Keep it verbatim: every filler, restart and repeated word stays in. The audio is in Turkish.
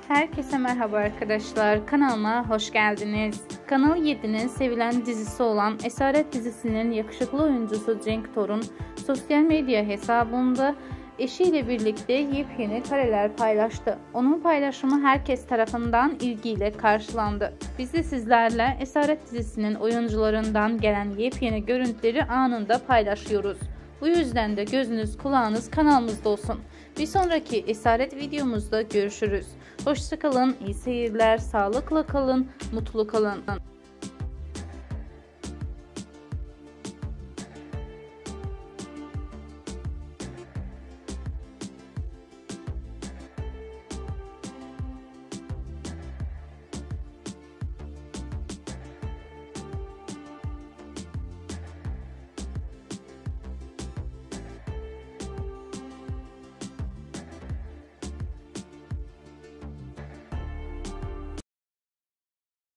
Herkese merhaba arkadaşlar, kanalıma hoş geldiniz. Kanal yedi'nin sevilen dizisi olan Esaret dizisinin yakışıklı oyuncusu Cenk Torun sosyal medya hesabında eşiyle birlikte yepyeni kareler paylaştı. Onun paylaşımı herkes tarafından ilgiyle karşılandı. Biz de sizlerle Esaret dizisinin oyuncularından gelen yepyeni görüntüleri anında paylaşıyoruz. Bu yüzden de gözünüz kulağınız kanalımızda olsun. Bir sonraki Esaret videomuzda görüşürüz. Hoşça kalın, iyi seyirler, sağlıkla kalın, mutlu kalın.